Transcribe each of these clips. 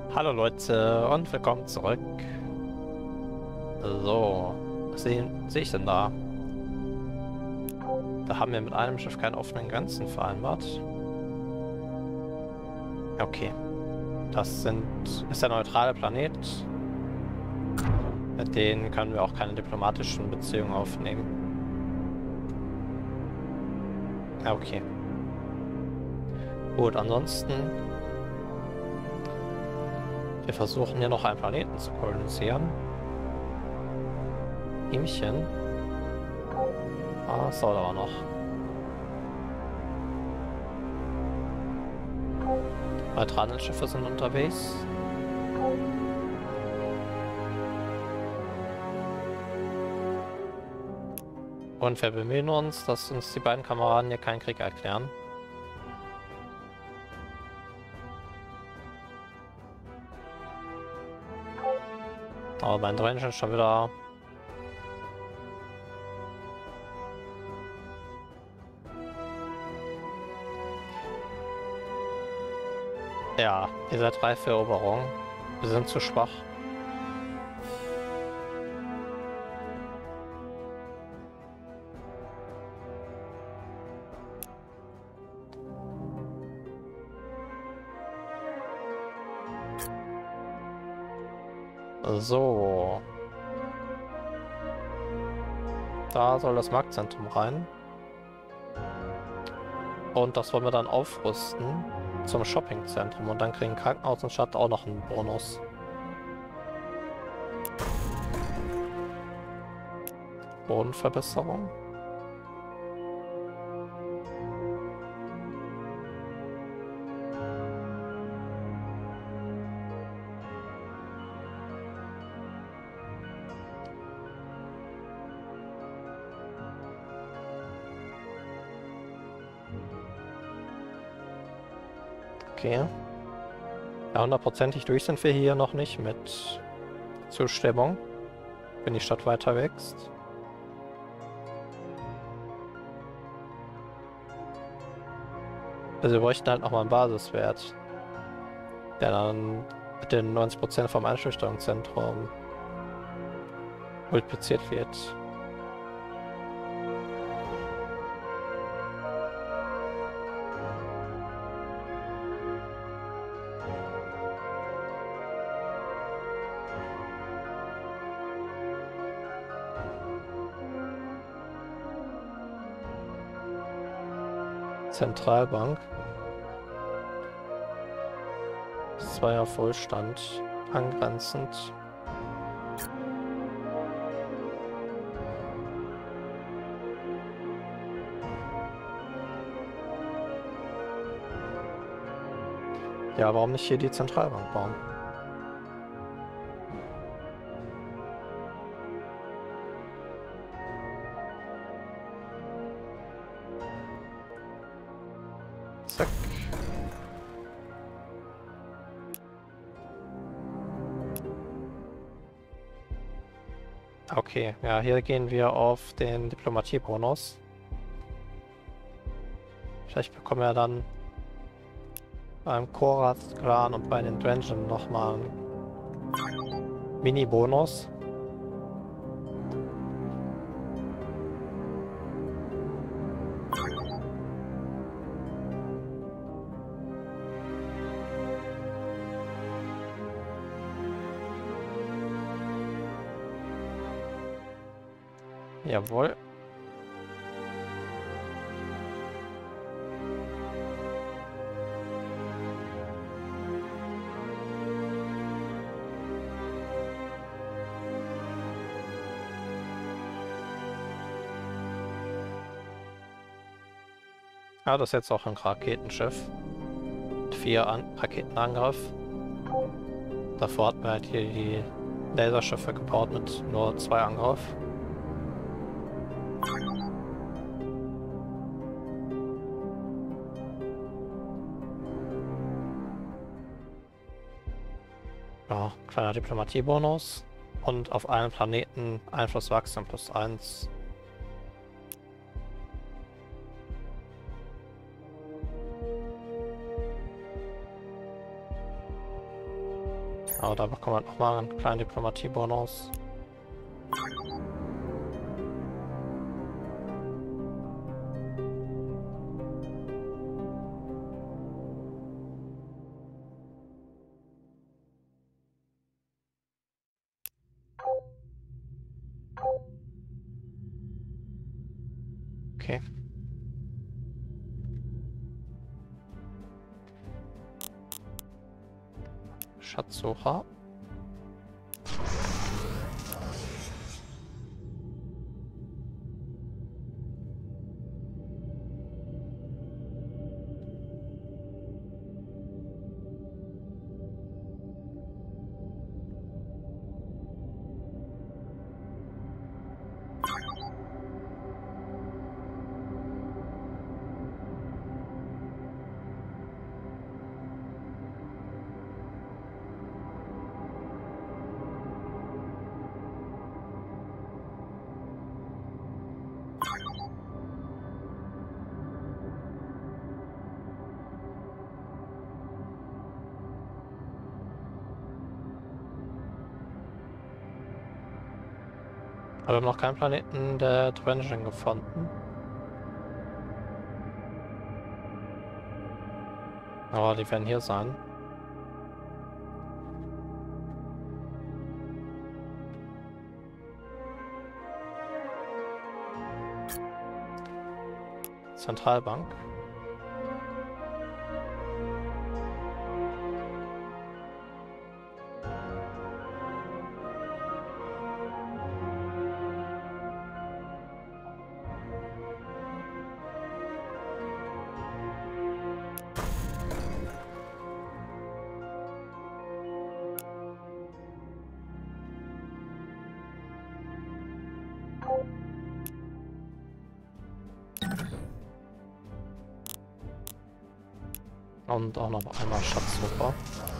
Hallo Leute und willkommen zurück. So, was sehe ich denn da? Da haben wir mit einem Schiff keine offenen Grenzen vereinbart. Ja, okay, ist der neutrale Planet. Mit denen können wir auch keine diplomatischen Beziehungen aufnehmen. Ja, okay. Gut, ansonsten, wir versuchen hier noch einen Planeten zu kolonisieren. Ihmchen. Ah, das dauert aber noch. Neutrale Schiffe sind unterwegs. Und wir bemühen uns, dass uns die beiden Kameraden hier keinen Krieg erklären. Aber mein Drainage ist schon wieder... Ja, ihr seid reif für Eroberung. Wir sind zu schwach. So. Da soll das Marktzentrum rein. Und das wollen wir dann aufrüsten zum Shoppingzentrum. Und dann kriegen Krankenhaus und Stadt auch noch einen Bonus. Bodenverbesserung. Okay. Ja, hundertprozentig durch sind wir hier noch nicht mit Zustimmung, wenn die Stadt weiter wächst. Also wir bräuchten halt nochmal einen Basiswert, der dann mit den 90% vom Einschüchterungszentrum multipliziert wird. Zentralbank. Zweier Vollstand angrenzend. Ja, warum nicht hier die Zentralbank bauen? Zack. Okay, ja, hier gehen wir auf den Diplomatiebonus. Vielleicht bekommen wir dann beim Korath-Clan und bei den Drengen nochmal einen Mini-Bonus. Jawohl. Ja, das ist jetzt auch ein Raketenschiff. Mit 4 Raketenangriff. Davor hatten wir halt hier die Laserschiffe gebaut mit nur 2 Angriff. Ja, kleiner Diplomatiebonus. Und auf allen Planeten Einfluss wachsen +1. Aber da bekommt man nochmal einen kleinen Diplomatiebonus. Okay. Schatzsucher. Aber wir haben noch keinen Planeten der Trenching gefunden. Aber die werden hier sein. Zentralbank. Und auch noch einmal Schatzsucher.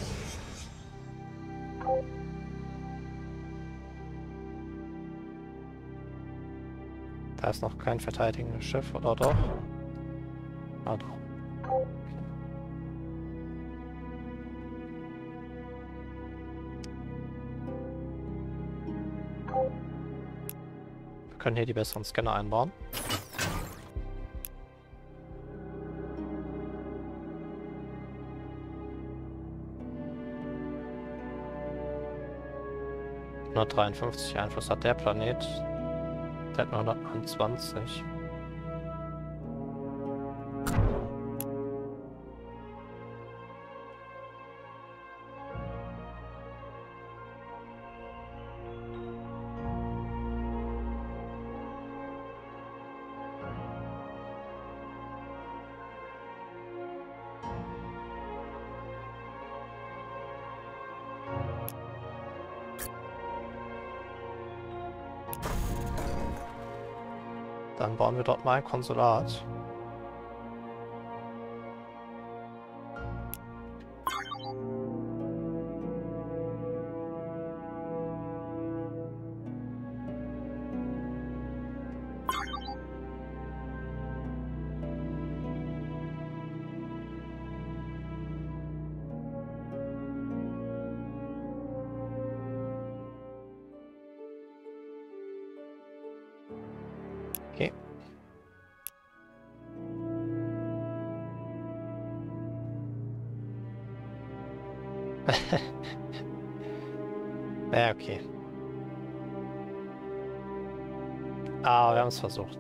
Da ist noch kein verteidigendes Schiff, oder doch? Ah, doch. Wir können hier die besseren Scanner einbauen. Nur 53 Einfluss hat der Planet. Der hat nur 129. Dann bauen wir dort mal ein Konsulat. Okay. Ja, okay. Ah, wir haben es versucht.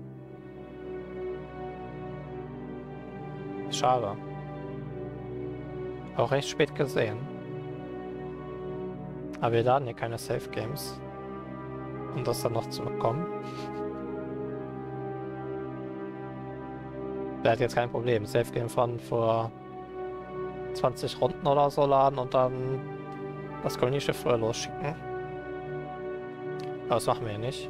Schade. Auch recht spät gesehen. Aber wir laden hier keine Safe Games. Um das dann noch zu bekommen. Wäre jetzt kein Problem. Safe Game von vor 20 Runden oder so laden und dann das Kolonieschiff früher losschicken. Aber das machen wir ja nicht.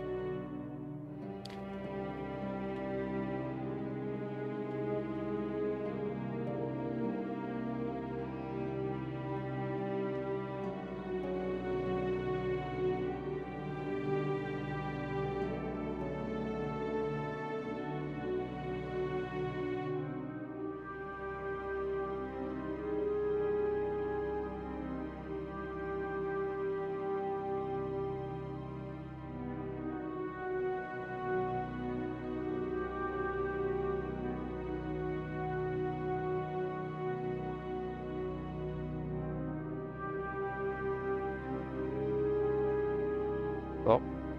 So.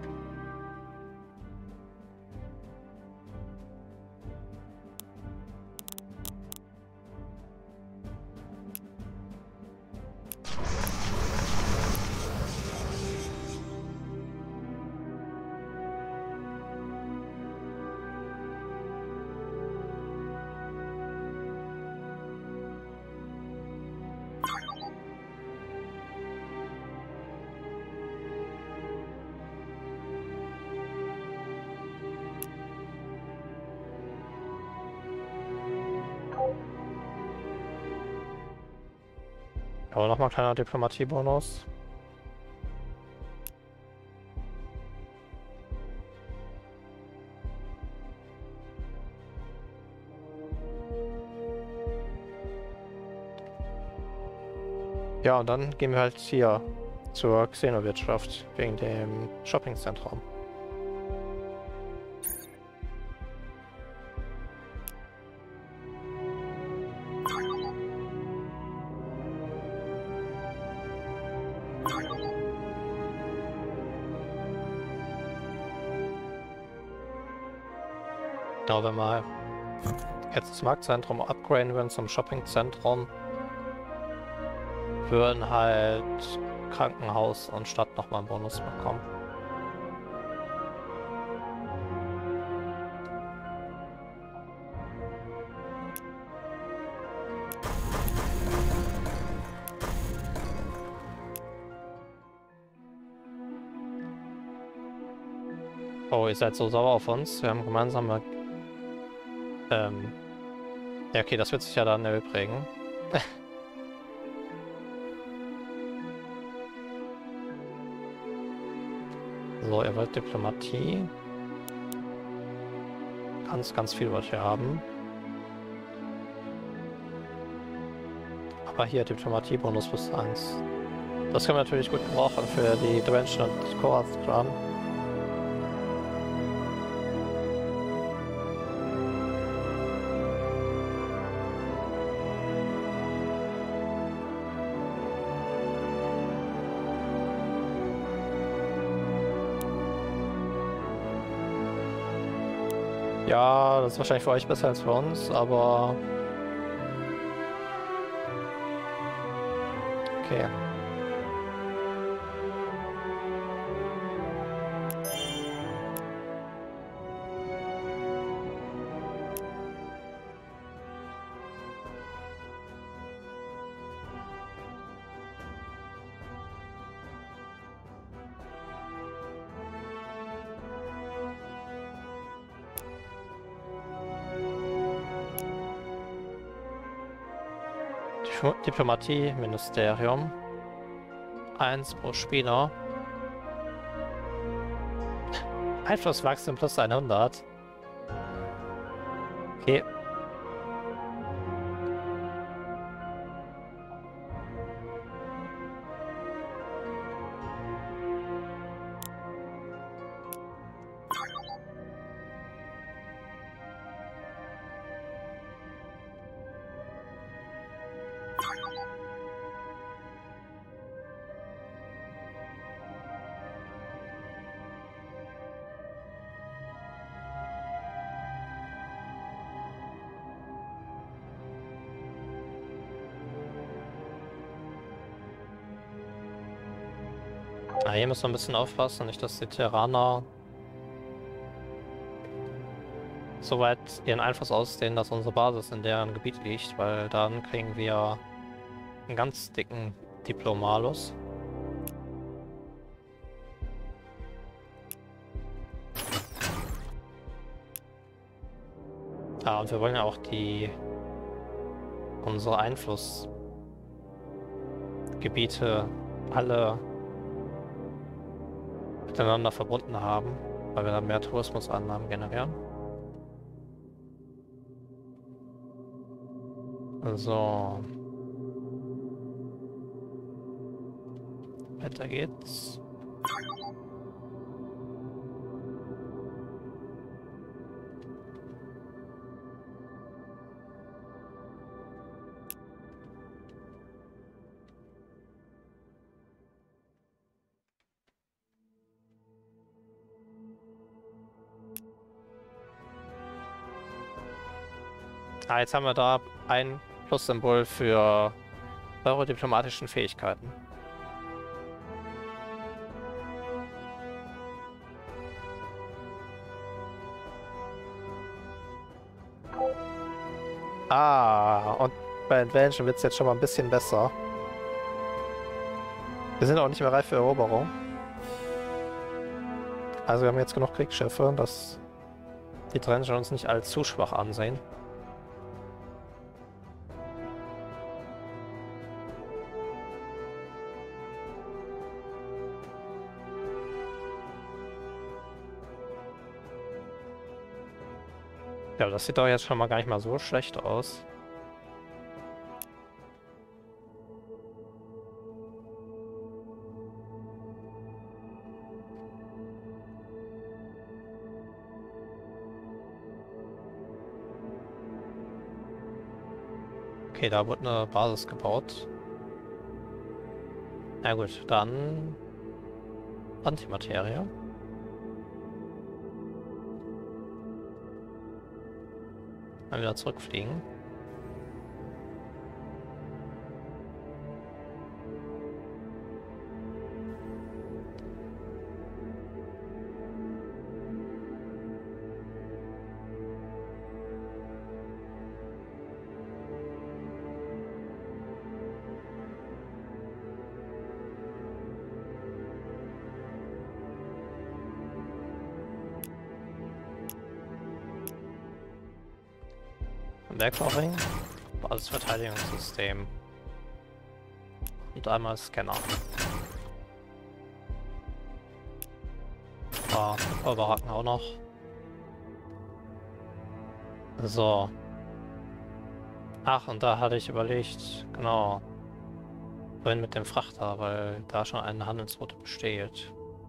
Aber nochmal kleiner Diplomatie-Bonus. Ja, und dann gehen wir halt hier zur Xenowirtschaft wegen dem Shoppingzentrum. Genau, wenn wir jetzt das Marktzentrum upgraden würden zum Shoppingzentrum, würden halt Krankenhaus und Stadt nochmal einen Bonus bekommen. Oh, ihr seid so sauer auf uns. Wir haben gemeinsame... Ja, okay, das wird sich ja dann erübrigen. So, ihr wollt Diplomatie. Ganz viel wollt ihr haben. Aber hier Diplomatie-Bonus plus 1. Das können wir natürlich gut gebrauchen für die Dimension und Korath Clan. Ja, das ist wahrscheinlich für euch besser als für uns, aber... Okay. Diplomatie-Ministerium. 1 pro Spieler. Einflusswachstum plus 100. Okay. Ah, hier müssen wir ein bisschen aufpassen, nicht dass die Terraner so weit ihren Einfluss ausdehnen, dass unsere Basis in deren Gebiet liegt, weil dann kriegen wir einen ganz dicken Diplomalus. Ah, und wir wollen ja auch unsere Einflussgebiete alle miteinander verbunden haben, weil wir dann mehr Tourismuseinnahmen generieren. So. Weiter geht's. Ah, jetzt haben wir da ein Plus-Symbol für eure diplomatischen Fähigkeiten. Ah, und bei Invasion wird es jetzt schon mal ein bisschen besser. Wir sind auch nicht mehr reif für Eroberung. Also wir haben jetzt genug Kriegsschiffe, dass die Trencher uns nicht allzu schwach ansehen. Ja, das sieht doch jetzt schon mal gar nicht mal so schlecht aus. Okay, da wurde eine Basis gebaut. Na gut, dann Antimaterie. Dann wieder zurückfliegen. Werkstoffring, Basisverteidigungssystem und einmal Scanner. Baracken auch noch. So. Ach, und da hatte ich überlegt, genau, wohin mit dem Frachter, weil da schon eine Handelsroute besteht.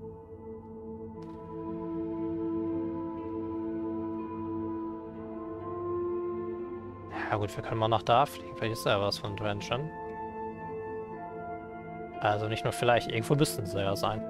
Ja gut, wir können mal nach da fliegen. Vielleicht ist da ja was von Drenchen. Also nicht nur vielleicht, irgendwo müssten sie ja sein.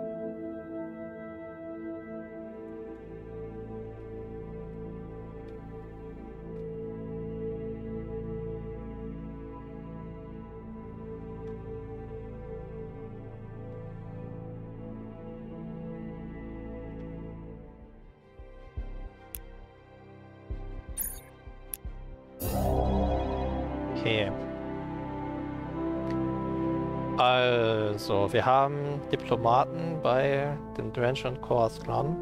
Okay. Also, wir haben Diplomaten bei dem Drenchen Corps Clan.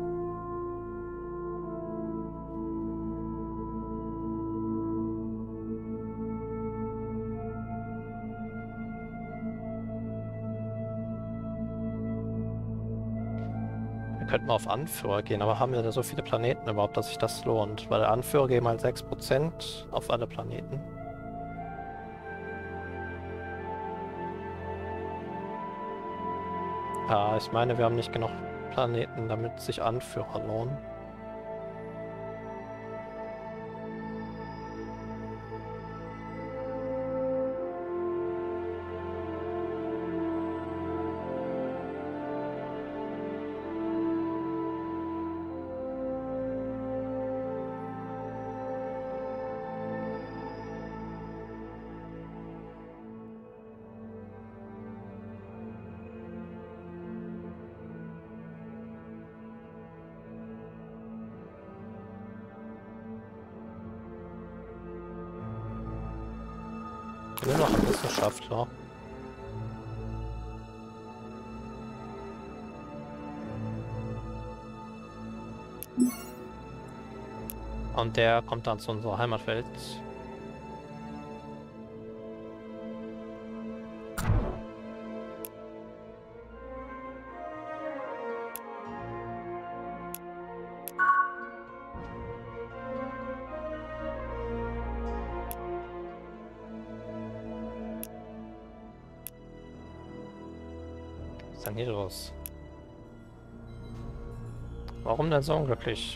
Wir könnten mal auf Anführer gehen, aber haben wir da so viele Planeten überhaupt, dass sich das lohnt? Weil der Anführer geben halt 6% auf alle Planeten. Ja, ich meine, wir haben nicht genug Planeten, damit sich Anführer lohnen. Nur noch ein Wissenschaftler. Und der kommt dann zu unserer Heimatwelt. Was ist denn hier los? Warum denn so unglücklich?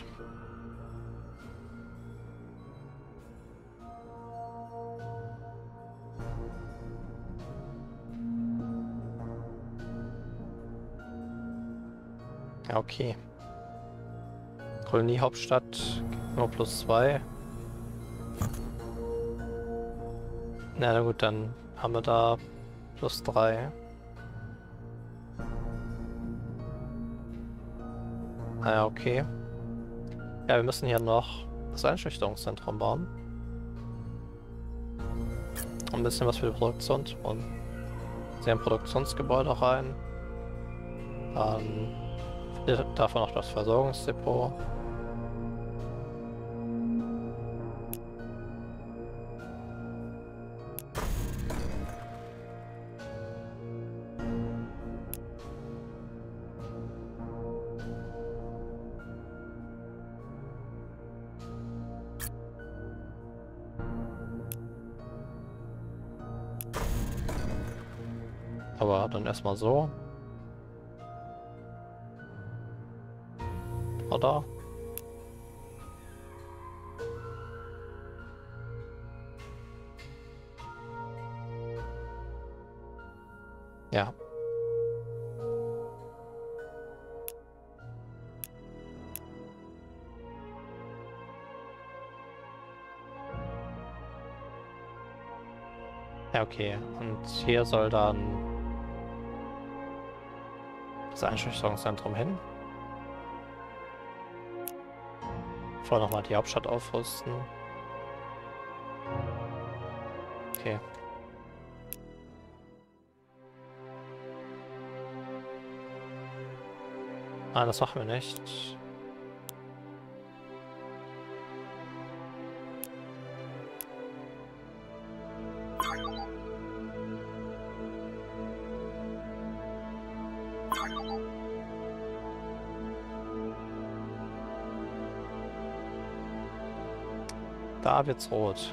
Ja, okay. Koloniehauptstadt nur +2. Na gut, dann haben wir da +3. Naja, okay. Ja, wir müssen hier noch das Einschüchterungszentrum bauen. Ein bisschen was für die Produktion und sie haben Produktionsgebäude rein. Dann davon noch das Versorgungsdepot. Aber dann erstmal so. Oder? Ja. Ja, okay. Und hier soll dann das Einschüchterungszentrum hin. Vorher nochmal die Hauptstadt aufrüsten. Okay. Nein, das machen wir nicht. Da wird's rot.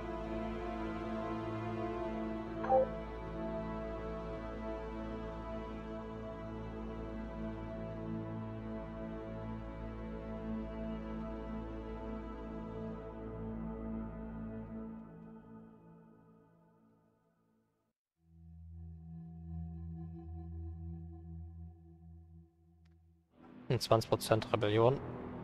Und 20% Rebellion.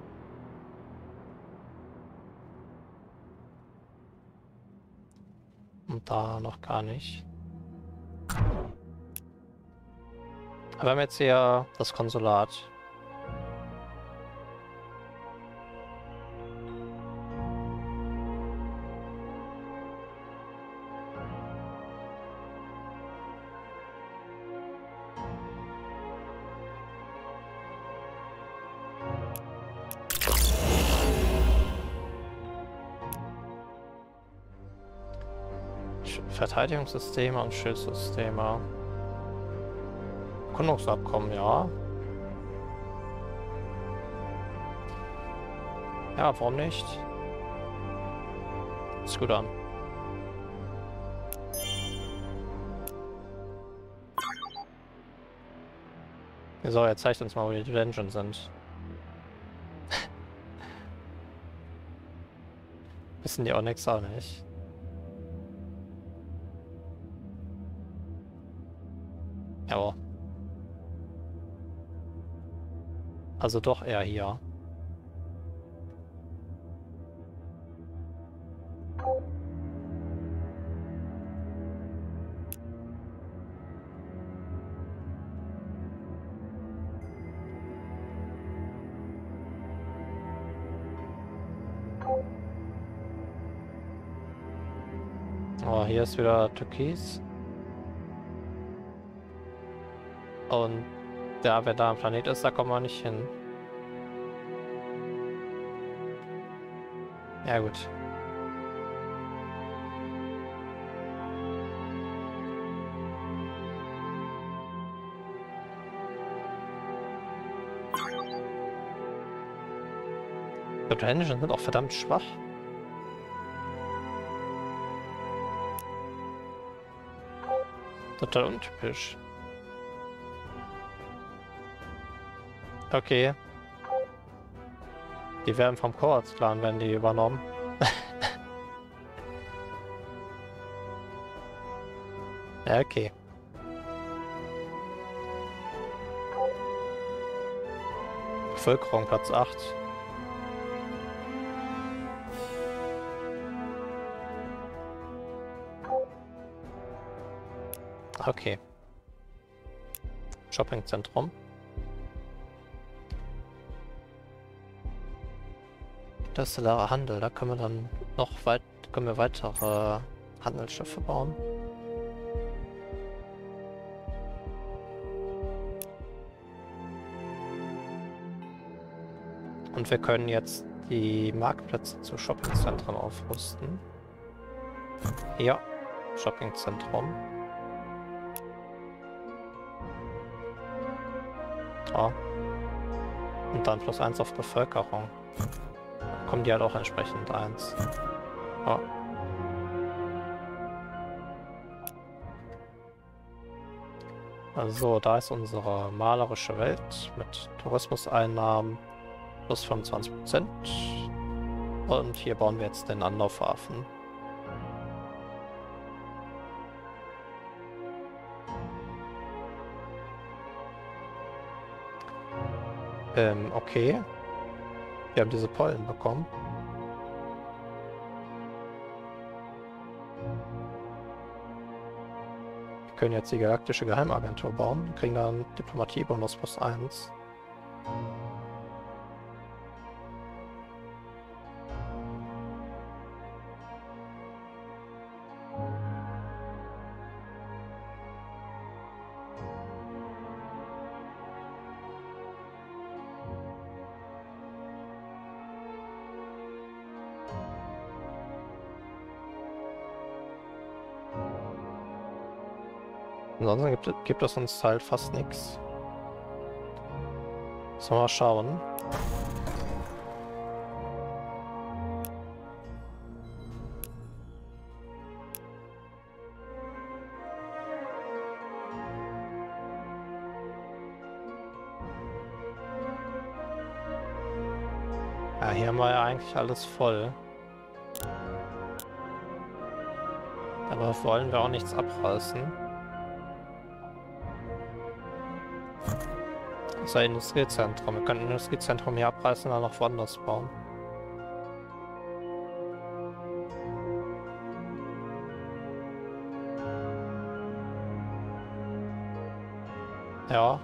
Und da noch gar nicht. Aber wir haben jetzt hier das Konsulat. Verteidigungssysteme und Schildsysteme. Erkundungsabkommen, ja. Ja, warum nicht? Ist gut an. So, jetzt zeigt uns mal, wo die Dungeons sind. Wissen die auch nichts, auch nicht. Ja. Also doch eher hier. Oh, hier ist wieder Türkis. Und da, wer da am Planet ist, da kommen wir nicht hin. Ja gut. Die Dungeons sind auch verdammt schwach. Total untypisch. Okay. Die werden vom Korax-Clan, werden die übernommen. Ja, okay. Bevölkerung Platz 8. Okay. Shoppingzentrum. Das ist der Handel, da können wir dann noch weitere Handelsschiffe bauen. Und wir können jetzt die Marktplätze zu Shoppingzentren aufrüsten. Ja, Shoppingzentrum. Oh. Und dann +1 auf Bevölkerung. Kommen die halt auch entsprechend 1. Oh. Also, da ist unsere malerische Welt mit Tourismuseinnahmen plus 25%. Und hier bauen wir jetzt den Anlaufhafen. Okay. Wir haben diese Pollen bekommen. Wir können jetzt die Galaktische Geheimagentur bauen, kriegen dann Diplomatiebonus +1. Ansonsten gibt es uns halt fast nichts. Sollen wir mal schauen. Ja, hier haben wir ja eigentlich alles voll. Aber wollen wir auch nichts abreißen. Das ist ein Industriezentrum. Wir könnten ein Industriezentrum hier abreißen und dann noch woanders bauen. Ja.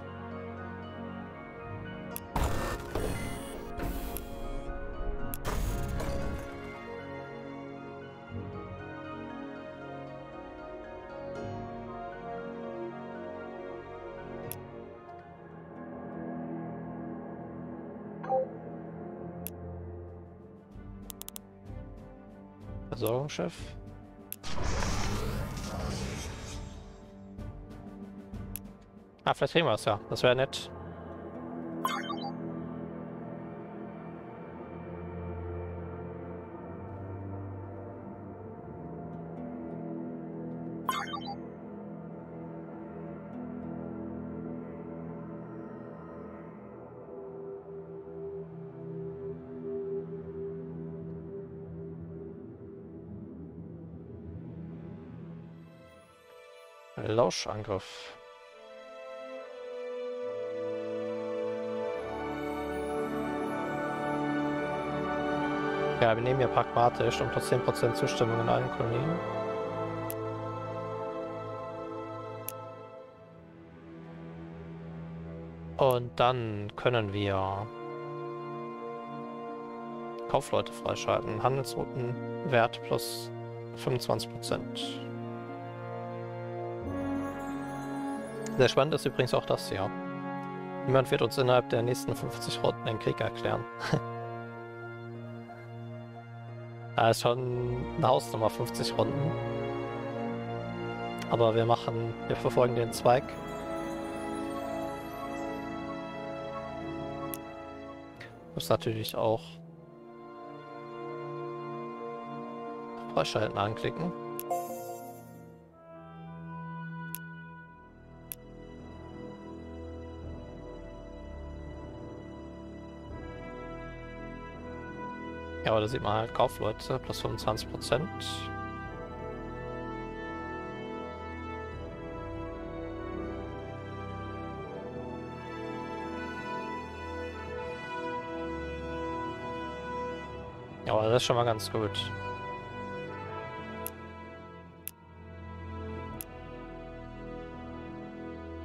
Versorgungsschiff. Ah, vielleicht kriegen wir es ja. Das wäre nett. Lauschangriff. Ja, wir nehmen hier pragmatisch und plus 10% Zustimmung in allen Kolonien. Und dann können wir Kaufleute freischalten. Handelsroutenwert plus 25%. Sehr spannend ist übrigens auch das hier. Niemand wird uns innerhalb der nächsten 50 Runden den Krieg erklären. Da ist schon eine Hausnummer 50 Runden. Aber wir verfolgen den Zweig. Muss natürlich auch Freischalten anklicken. Ja, aber da sieht man halt Kaufleute plus 25%. Ja, aber das ist schon mal ganz gut.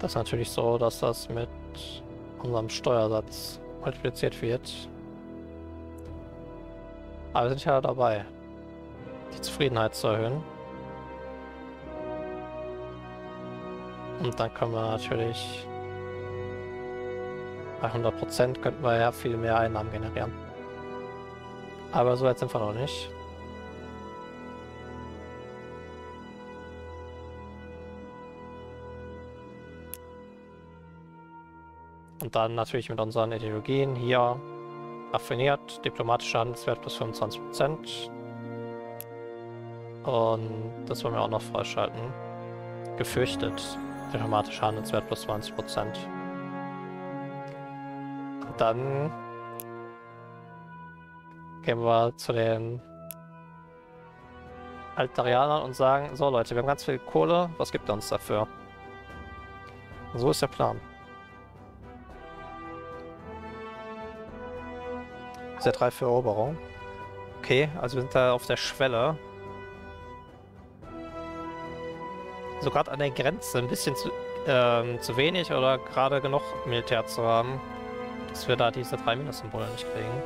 Das ist natürlich so, dass das mit unserem Steuersatz multipliziert wird. Aber wir sind ja dabei, die Zufriedenheit zu erhöhen. Und dann können wir natürlich bei 100% könnten wir ja viel mehr Einnahmen generieren. Aber so weit sind wir noch nicht. Und dann natürlich mit unseren Ideologien hier raffiniert, diplomatischer Handelswert plus 25%. Und das wollen wir auch noch freischalten. Gefürchtet, diplomatischer Handelswert plus 20%. Dann gehen wir zu den Altarianern und sagen, so Leute, wir haben ganz viel Kohle, was gibt ihr uns dafür? So ist der Plan. Sehr 3 für Eroberung. Okay, also wir sind da auf der Schwelle. So gerade an der Grenze ein bisschen zu wenig oder gerade genug Militär zu haben, dass wir da diese 3 Minus-Symbole nicht kriegen.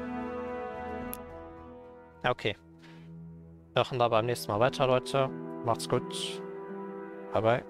Ja, okay. Wir machen da beim nächsten Mal weiter, Leute. Macht's gut. Bye, bye.